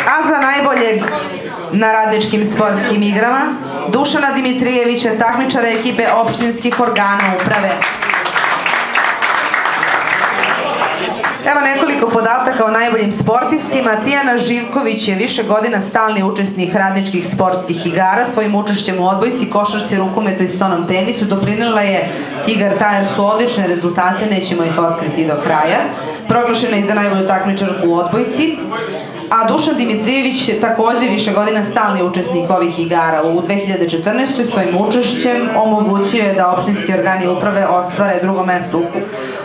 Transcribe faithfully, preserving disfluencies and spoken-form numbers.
A za najboljeg na radničkim sportskim igrama Dušana Dimitrijevića, takmičara ekipe opštinskih organa uprave. Evo nekoliko podataka o najboljim sportistima. Tijana Živković je više godina stalni učesnik radničkih sportskih igara. Svojim učešćem u odbojci, košarci, rukometu i stonom tenisu doprinela je Tigar ta jer su odlične rezultate, nećemo ih otkriti do kraja. Proglašena je i za najbolju takmičarku u odbojci. A Dušan Dimitrijević je takođe više godina stalni učesnik ovih igara. U dve hiljade četrnaestoj. svojim učešćem omogućio je da opštinski organi uprave ostvare drugo mesto